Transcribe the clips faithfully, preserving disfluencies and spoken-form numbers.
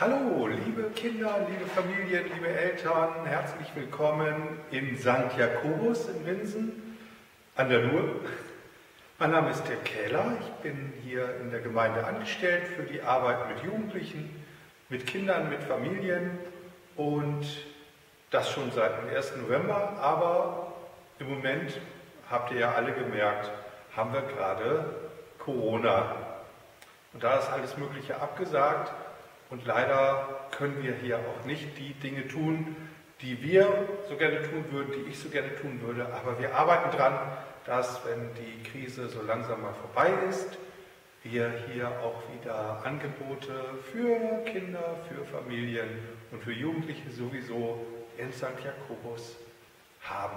Hallo, liebe Kinder, liebe Familien, liebe Eltern, herzlich willkommen in Sankt Jakobus in Winsen an der Ruhr. Mein Name ist Dirk Kähler, ich bin hier in der Gemeinde angestellt für die Arbeit mit Jugendlichen, mit Kindern, mit Familien und das schon seit dem ersten November, aber im Moment, habt ihr ja alle gemerkt, haben wir gerade Corona. Und da ist alles Mögliche abgesagt. Und leider können wir hier auch nicht die Dinge tun, die wir so gerne tun würden, die ich so gerne tun würde. Aber wir arbeiten dran, dass, wenn die Krise so langsam mal vorbei ist, wir hier auch wieder Angebote für Kinder, für Familien und für Jugendliche sowieso in Sankt Jakobus haben.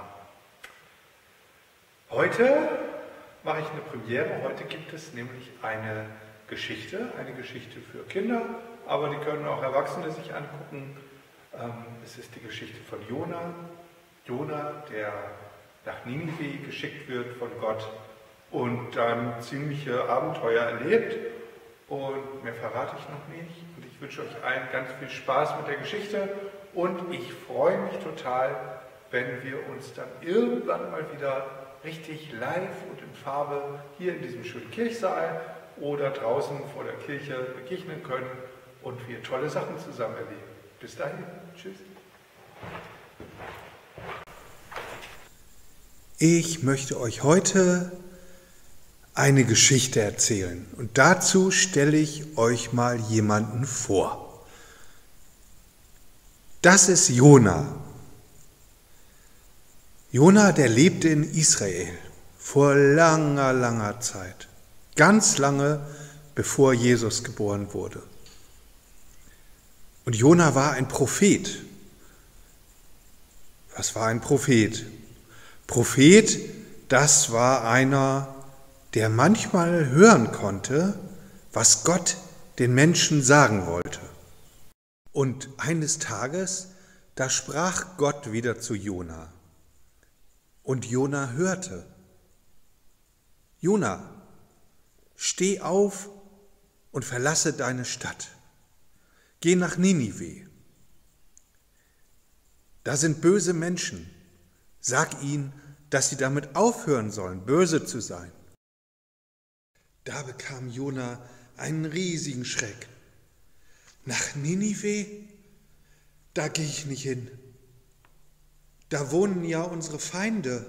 Heute mache ich eine Premiere. Heute gibt es nämlich eine Geschichte, eine Geschichte für Kinder, aber die können auch Erwachsene sich angucken. Es ist die Geschichte von Jona. Jona, der nach Ninive geschickt wird von Gott und dann ziemliche Abenteuer erlebt. Und mehr verrate ich noch nicht. Und ich wünsche euch allen ganz viel Spaß mit der Geschichte. Und ich freue mich total, wenn wir uns dann irgendwann mal wieder richtig live und in Farbe hier in diesem schönen Kirchsaal oder draußen vor der Kirche begegnen können und wir tolle Sachen zusammen erleben. Bis dahin. Tschüss. Ich möchte euch heute eine Geschichte erzählen und dazu stelle ich euch mal jemanden vor. Das ist Jona. Jona, der lebte in Israel vor langer, langer Zeit. Ganz lange, bevor Jesus geboren wurde. Und Jona war ein Prophet. Was war ein Prophet? Prophet, das war einer, der manchmal hören konnte, was Gott den Menschen sagen wollte. Und eines Tages, da sprach Gott wieder zu Jona. Und Jona hörte. Jona, steh auf und verlasse deine Stadt. Geh nach Ninive. Da sind böse Menschen. Sag ihnen, dass sie damit aufhören sollen, böse zu sein. Da bekam Jona einen riesigen Schreck. Nach Ninive? Da gehe ich nicht hin. Da wohnen ja unsere Feinde.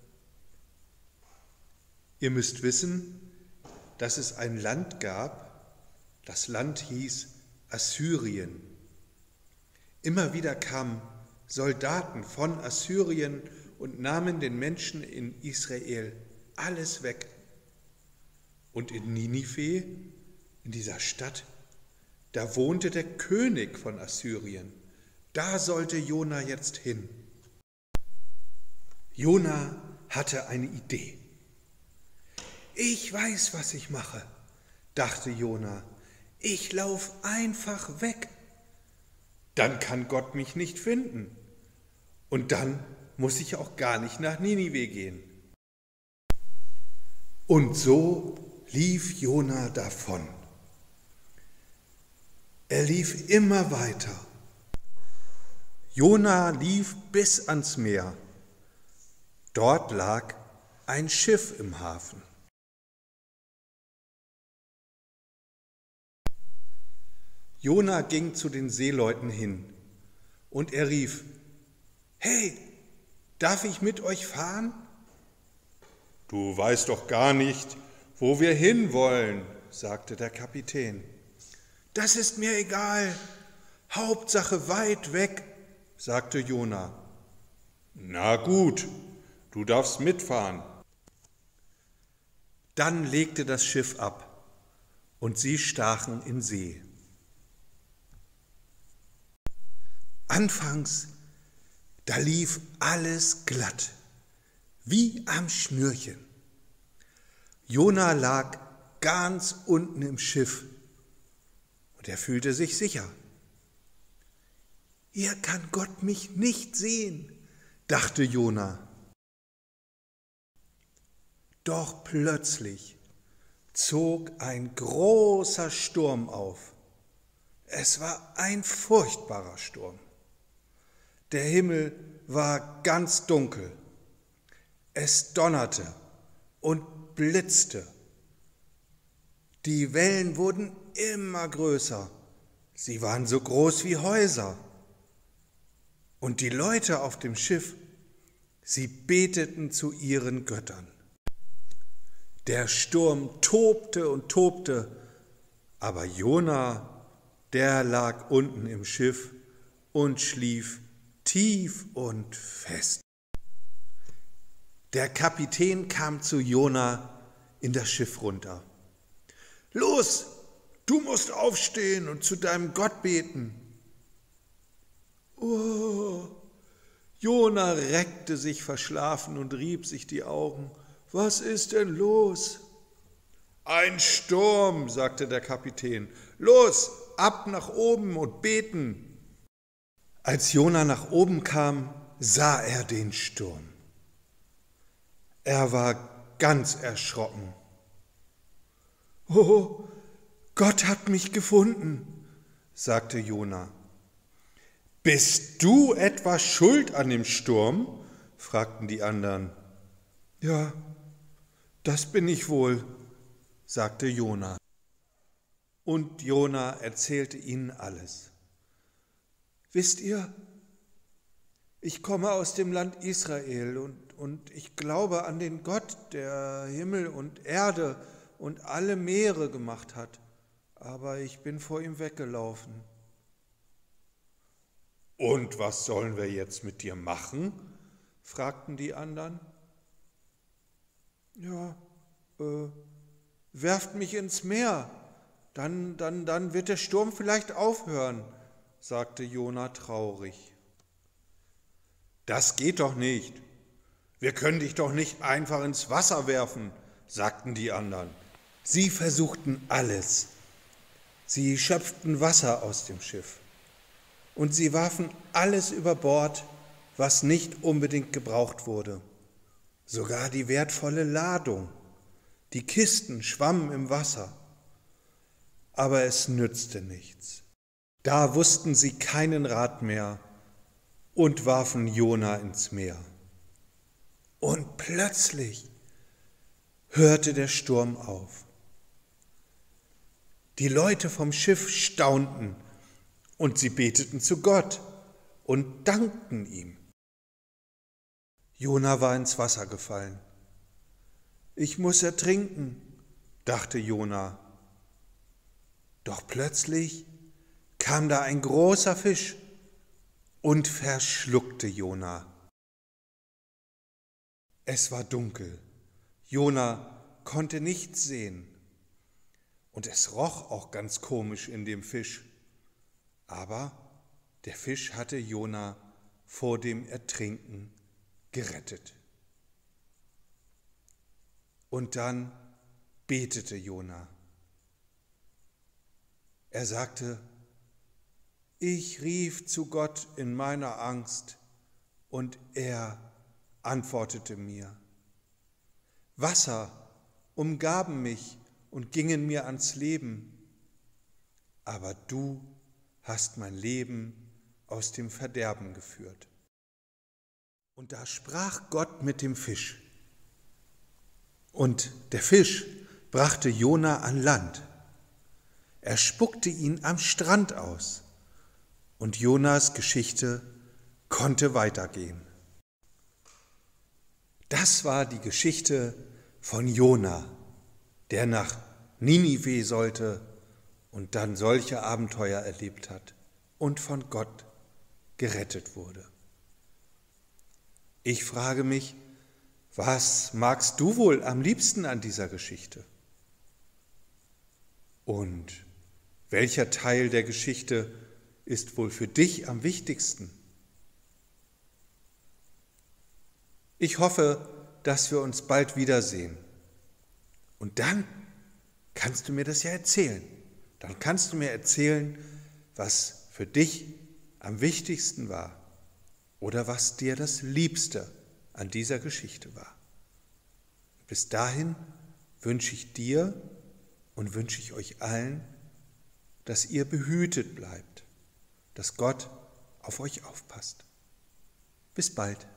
Ihr müsst wissen, dass es ein Land gab, das Land hieß Assyrien. Immer wieder kamen Soldaten von Assyrien und nahmen den Menschen in Israel alles weg. Und in Ninive, in dieser Stadt, da wohnte der König von Assyrien. Da sollte Jona jetzt hin. Jona hatte eine Idee. Ich weiß, was ich mache, dachte Jona. Ich lauf einfach weg. Dann kann Gott mich nicht finden. Und dann muss ich auch gar nicht nach Ninive gehen. Und so lief Jona davon. Er lief immer weiter. Jona lief bis ans Meer. Dort lag ein Schiff im Hafen. Jona ging zu den Seeleuten hin und er rief, hey, darf ich mit euch fahren? Du weißt doch gar nicht, wo wir hinwollen, sagte der Kapitän. Das ist mir egal, Hauptsache weit weg, sagte Jona. Na gut, du darfst mitfahren. Dann legte das Schiff ab und sie stachen in See. Anfangs, da lief alles glatt, wie am Schnürchen. Jona lag ganz unten im Schiff und er fühlte sich sicher. Hier kann Gott mich nicht sehen, dachte Jona. Doch plötzlich zog ein großer Sturm auf. Es war ein furchtbarer Sturm. Der Himmel war ganz dunkel. Es donnerte und blitzte. Die Wellen wurden immer größer. Sie waren so groß wie Häuser. Und die Leute auf dem Schiff, sie beteten zu ihren Göttern. Der Sturm tobte und tobte, aber Jona, der lag unten im Schiff und schlief tief und fest. Der Kapitän kam zu Jona in das Schiff runter. »Los, du musst aufstehen und zu deinem Gott beten.« Oh, Jona reckte sich verschlafen und rieb sich die Augen. »Was ist denn los?« »Ein Sturm«, sagte der Kapitän. »Los, ab nach oben und beten.« Als Jona nach oben kam, sah er den Sturm. Er war ganz erschrocken. »Oh, Gott hat mich gefunden«, sagte Jona. »Bist du etwa schuld an dem Sturm?« fragten die anderen. »Ja, das bin ich wohl«, sagte Jona. Und Jona erzählte ihnen alles. »Wisst ihr, ich komme aus dem Land Israel und, und ich glaube an den Gott, der Himmel und Erde und alle Meere gemacht hat, aber ich bin vor ihm weggelaufen.« »Und was sollen wir jetzt mit dir machen?« fragten die anderen. »Ja, äh, werft mich ins Meer, dann, dann, dann wird der Sturm vielleicht aufhören«, sagte Jona traurig. »Das geht doch nicht. Wir können dich doch nicht einfach ins Wasser werfen«, sagten die anderen. Sie versuchten alles. Sie schöpften Wasser aus dem Schiff und sie warfen alles über Bord, was nicht unbedingt gebraucht wurde. Sogar die wertvolle Ladung. Die Kisten schwammen im Wasser. Aber es nützte nichts. Da wussten sie keinen Rat mehr und warfen Jona ins Meer. Und plötzlich hörte der Sturm auf. Die Leute vom Schiff staunten und sie beteten zu Gott und dankten ihm. Jona war ins Wasser gefallen. »Ich muss ertrinken«, dachte Jona. Doch plötzlich kam da ein großer Fisch und verschluckte Jona. Es war dunkel. Jona konnte nichts sehen. Und es roch auch ganz komisch in dem Fisch. Aber der Fisch hatte Jona vor dem Ertrinken gerettet. Und dann betete Jona. Er sagte, ich rief zu Gott in meiner Angst und er antwortete mir. Wasser umgaben mich und gingen mir ans Leben, aber du hast mein Leben aus dem Verderben geführt. Und da sprach Gott mit dem Fisch. Und der Fisch brachte Jona an Land. Er spuckte ihn am Strand aus. Und Jonas Geschichte konnte weitergehen. Das war die Geschichte von Jona, der nach Ninive sollte und dann solche Abenteuer erlebt hat und von Gott gerettet wurde. Ich frage mich, was magst du wohl am liebsten an dieser Geschichte? Und welcher Teil der Geschichte ist wohl für dich am wichtigsten? Ich hoffe, dass wir uns bald wiedersehen. Und dann kannst du mir das ja erzählen. Dann kannst du mir erzählen, was für dich am wichtigsten war oder was dir das Liebste an dieser Geschichte war. Bis dahin wünsche ich dir und wünsche ich euch allen dass ihr behütet bleibt, dass Gott auf euch aufpasst. Bis bald.